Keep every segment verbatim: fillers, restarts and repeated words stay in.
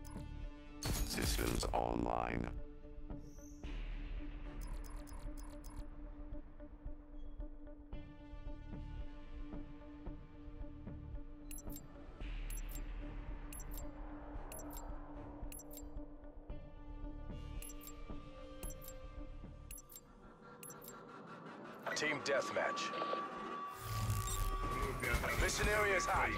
Systems online. Team deathmatch. Mission area is hot.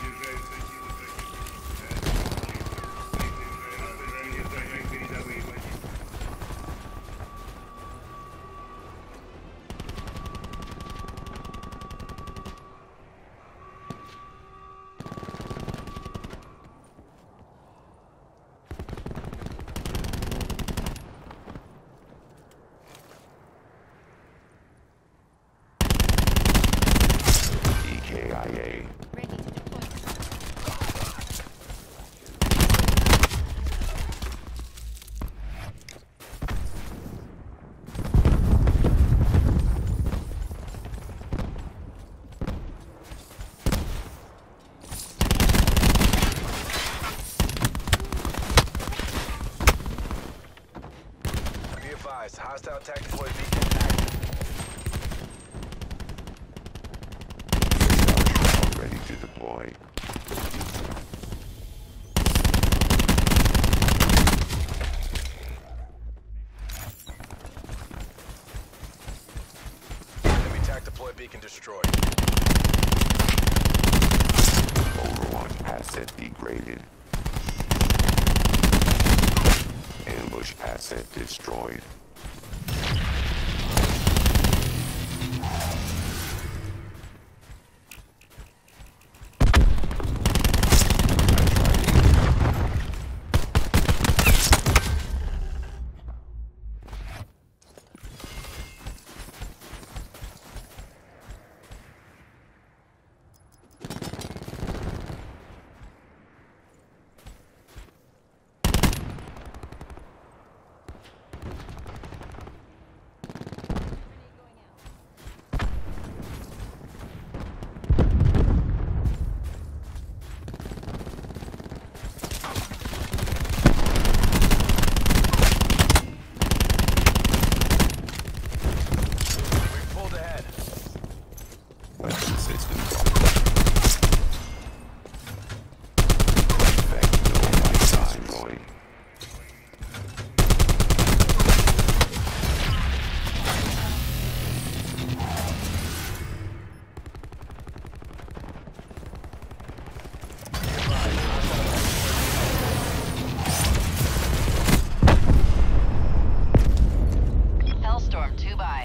K I A. Ready to deploy. Be advised, hostile tactical beacon active. Ready to deploy. Enemy tac deploy beacon destroyed. Overwatch asset degraded. Ambush asset destroyed. Weapon systems destroyed. Hellstorm two by.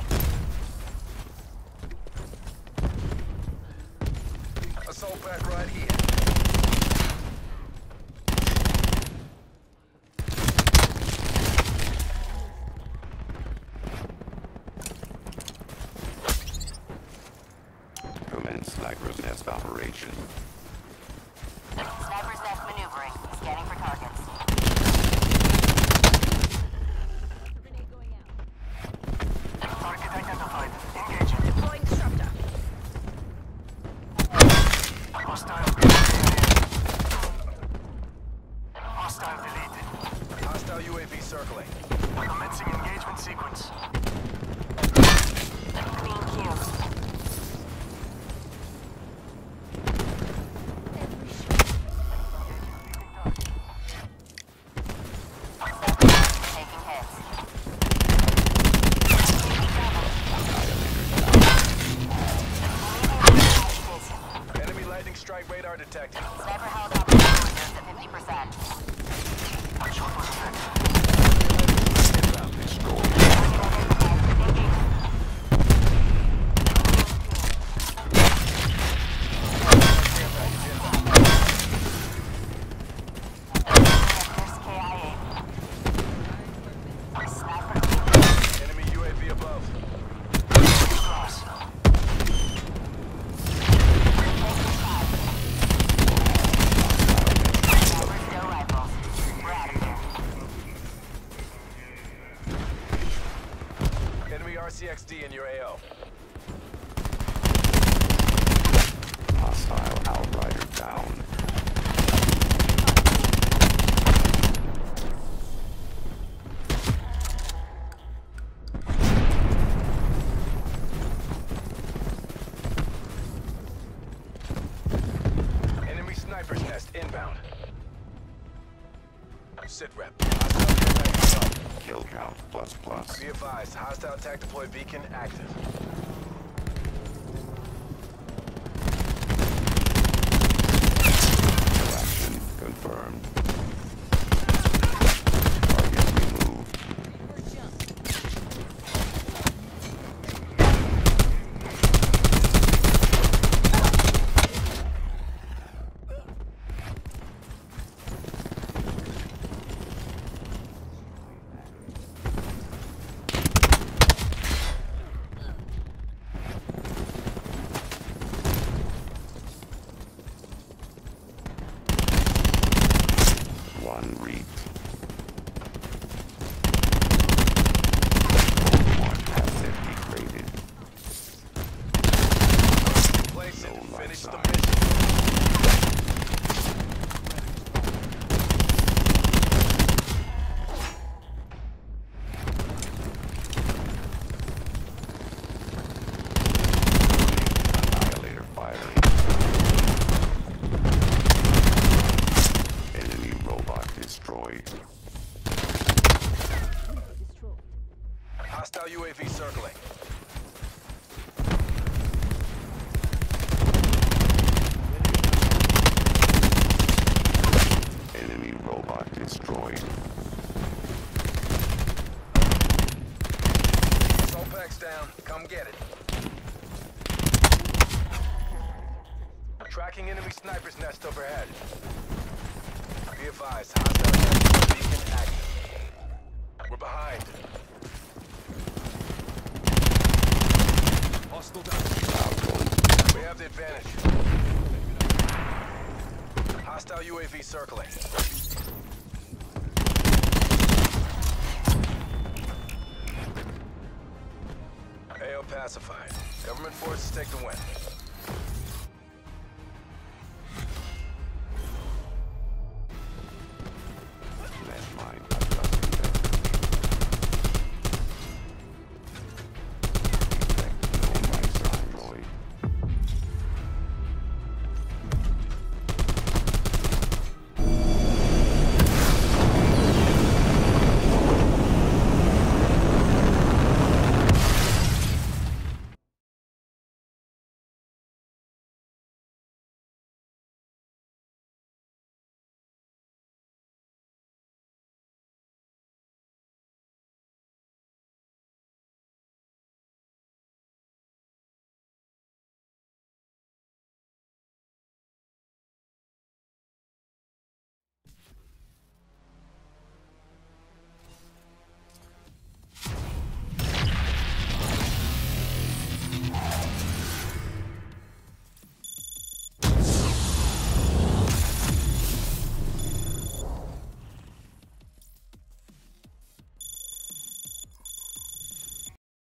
Assault back right here. Commence Sniper's Nest operation. Sniper's Nest maneuvering. Scanning for targets. Grenade going out. Target identified. Engaging. Deploying disruptor. Hostile. Hostile deleted. Hostile U A V circling. Commencing engagement sequence. Clean kill. Taking hits. Enemy lightning strike radar detected. Sniper helicopter is at fifty percent. Short was effective. Enemy U A V above. Cross. Enemy R C X D in your A O. Hostile Outrider down. Sit rep. Hostile care package up. Kill count plus plus. Be advised, hostile attack deploy beacon active. Action confirmed. Target removed. One reap. One asset degraded. Place it No and life finish the sign. mission. Annihilator firing. Enemy robot destroyed. Hostile U A V circling. Enemy robot destroyed. Assault pack's down. Come get it. Tracking enemy sniper's nest overhead. Be advised, hostile attack beacon active. We're behind. Hostile down. We have the advantage. Hostile U A V circling. A O pacified. Government forces take the win.